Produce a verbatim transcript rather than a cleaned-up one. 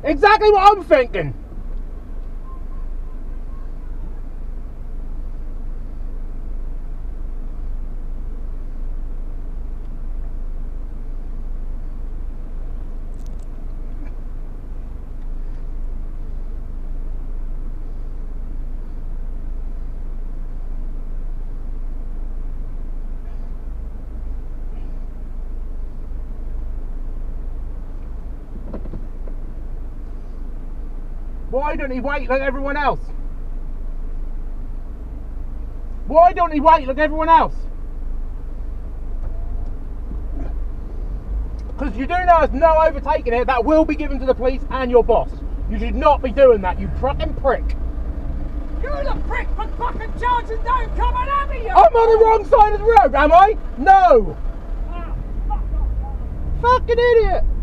Exactly what I'm thinking. Why don't he wait like everyone else? Why don't he wait like everyone else? Because you do know there's no overtaking here. That will be given to the police and your boss. You should not be doing that, you fucking prick. You're the prick for fucking charging down coming at me, you! I'm on the wrong side of the road, am I? No! Ah, fuck off, man. Fucking idiot!